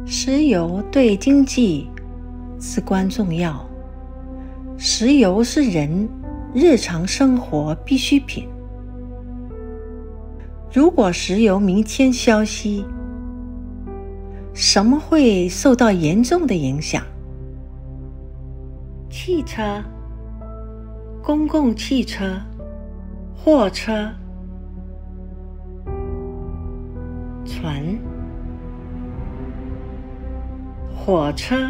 石油对经济至关重要。石油是人日常生活必需品。如果石油明天消息，什么会受到严重的影响？汽车、公共汽车、货车、船、火车、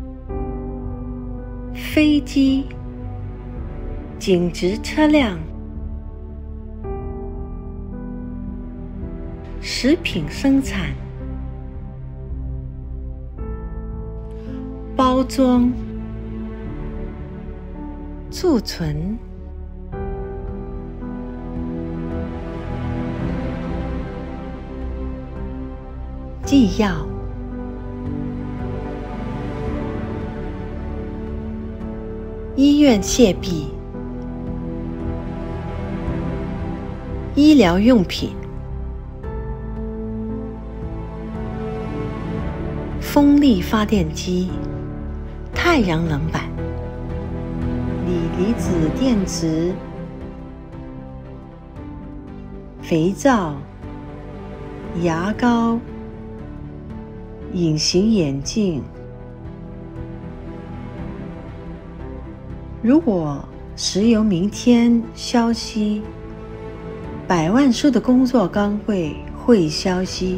飞机、紧急车辆、食品生产、包装、储存、纪要、医院械币、医疗用品、风力发电机、太阳能板、锂离子电池、肥皂、牙膏、隐形眼镜。如果石油明天消息，100万束的工作岗位会消息，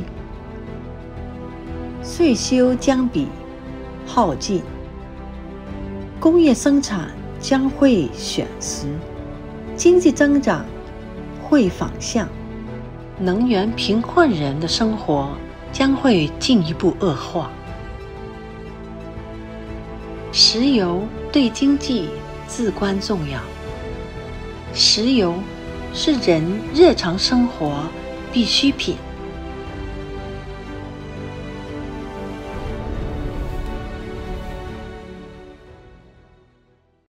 税收将比耗尽，工业生产将会损失，经济增长会反向，能源贫困人的生活将会进一步恶化。石油对经济至关重要。石油是人日常生活必需品。